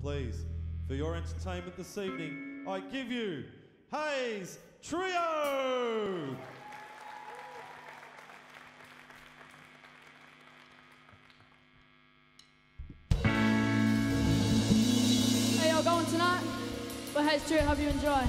please, for your entertainment this evening, I give you Haze Trio! Hey, y'all going tonight? Well, Haze Trio, hope you enjoy.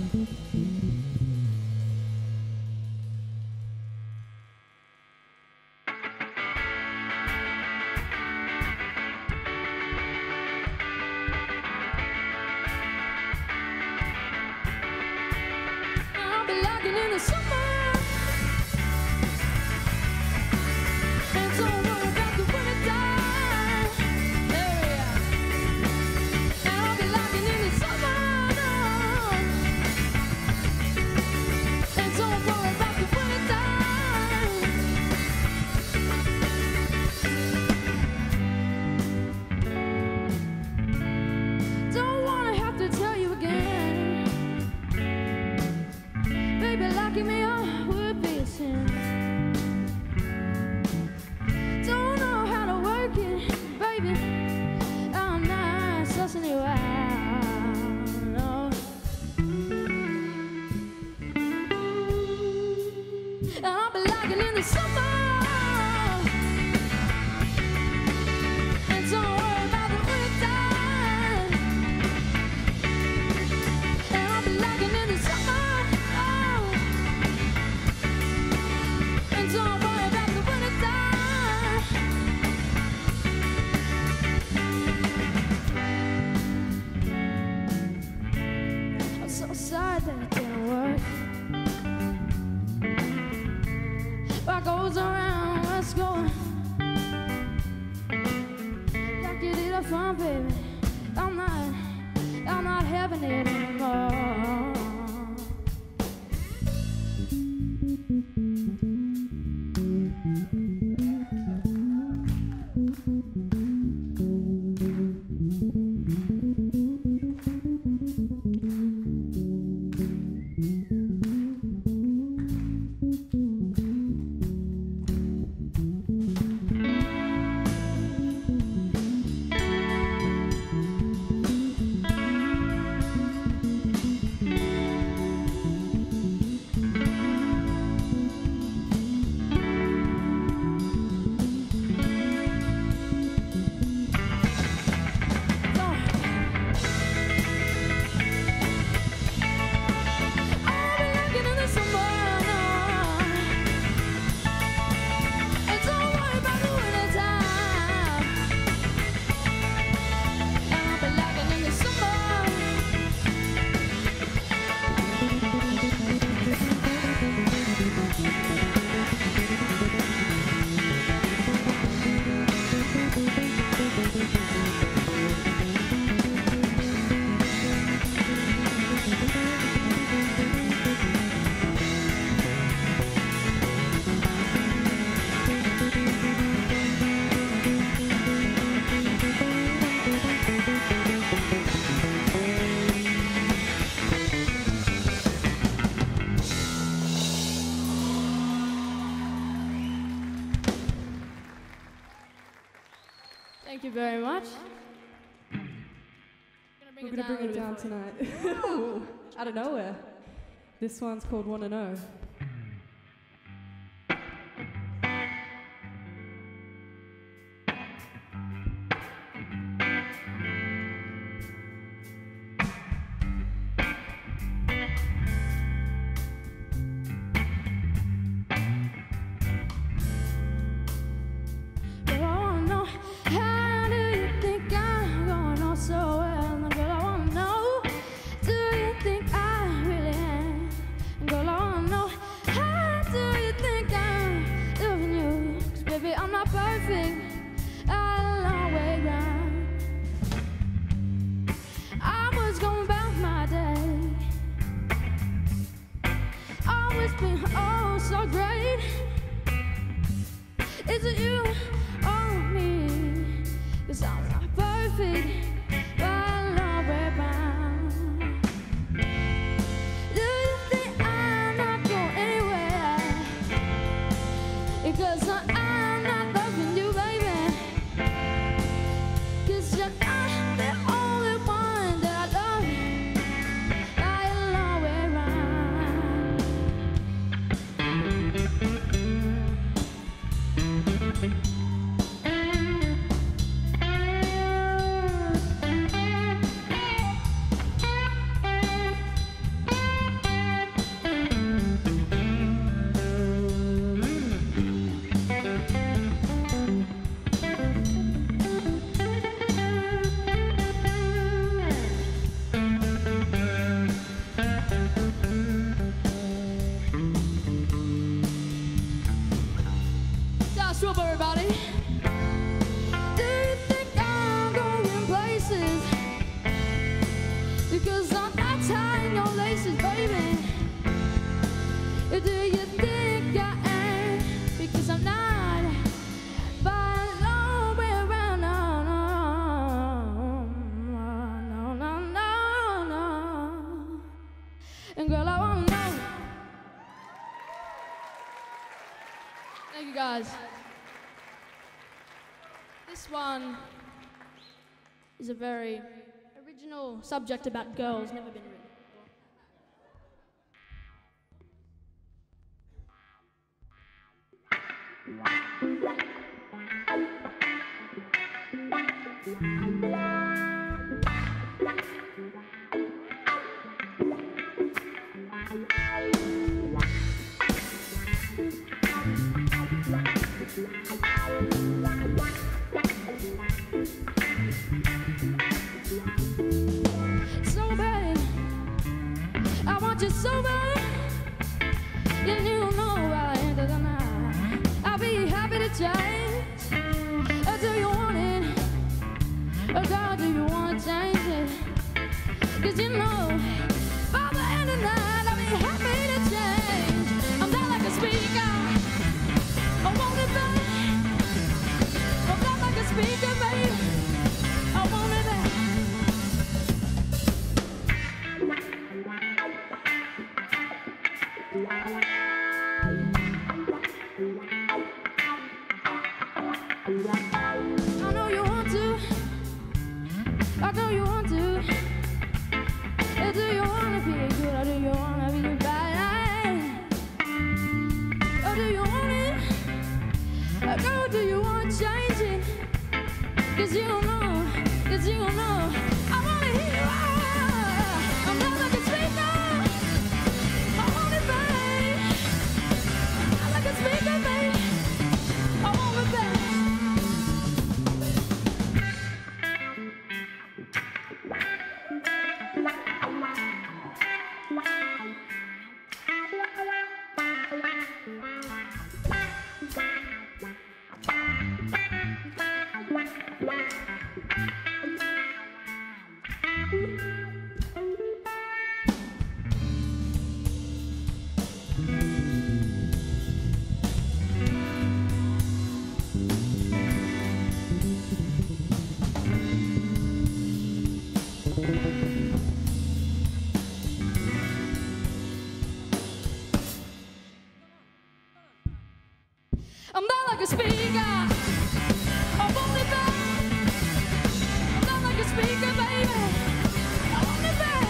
Thank you very much. We're going to bring it down tonight. Out of nowhere. This one's called Wanna Know. I'm not loving you, baby. 'Cause you're not the only That's up, everybody. Do you think I'm going places? Because I'm not tying your laces, baby. Do you think I am? Because I'm not. But long way around, no, no, no, no, no. And girl, I wanna know. Thank you, guys. This one is a very original subject about girls, never been written. So bad, I want you so bad. Then you know by the end of the night I'll be happy to change. Do you want it? Or God, do you want to change it? 'Cause you know by the end of the night I'll be happy to change. I'm not like a speaker, I want it back. I'm not like a speaker, babe, I want it back. I know you want to, I know you want to. Do you wanna be good or do you wanna be bad? Or do you want it? Or do you want to change it? 'Cause you know, I wanna hear you. I'm not like a speaker, I want it back. I'm like a speaker, babe, I want it back. I'm not like a speaker, I want it back. I'm not like a speaker, baby, I want it back.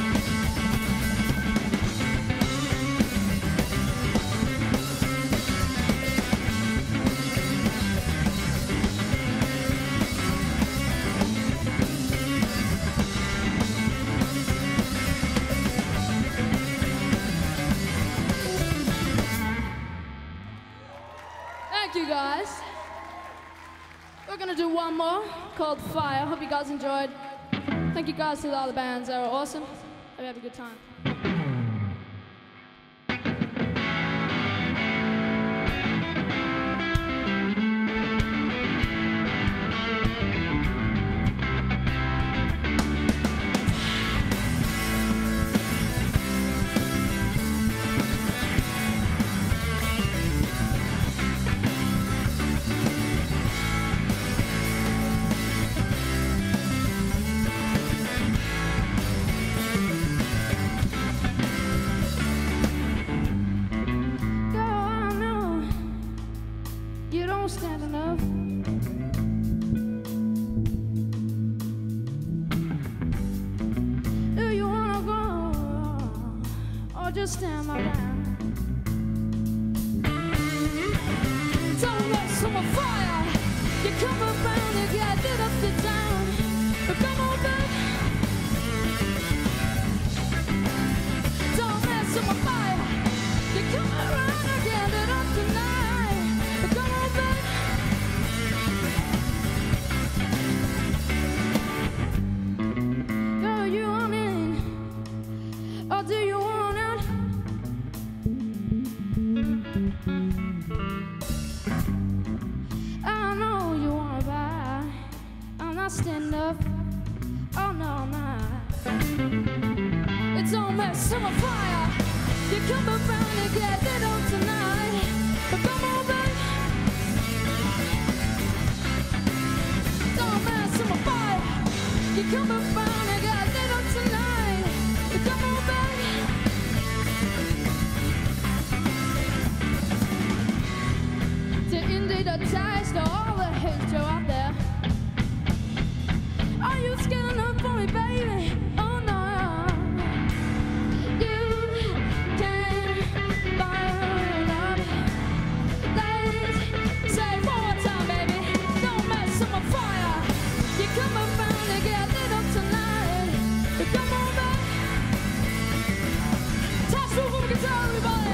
Thank you, guys. We're gonna do one more called Fire. Hope you guys enjoyed. Thank you guys to the other bands, they were awesome. Hope you have a good time. Stand enough. Do you wanna go or just stand around? Don't mess with my fire. You come around, you got it up to down. But come on back. Don't mess with my fire. You come around, you got it up tonight. But come on back. Girl, you want in, or come around, I got lit up tonight. Come on back. To indeed attached to all the hate you're out there. Are you scared enough for me, baby? Oh no. You can't buy love. Let's say it one more time, baby. Don't mess with my fire. You come around and get lit up tonight. Come on back. Touch roof on the guitar, everybody.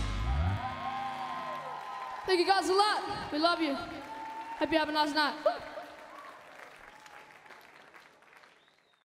Thank you guys a lot. We love you. Hope you have a nice night.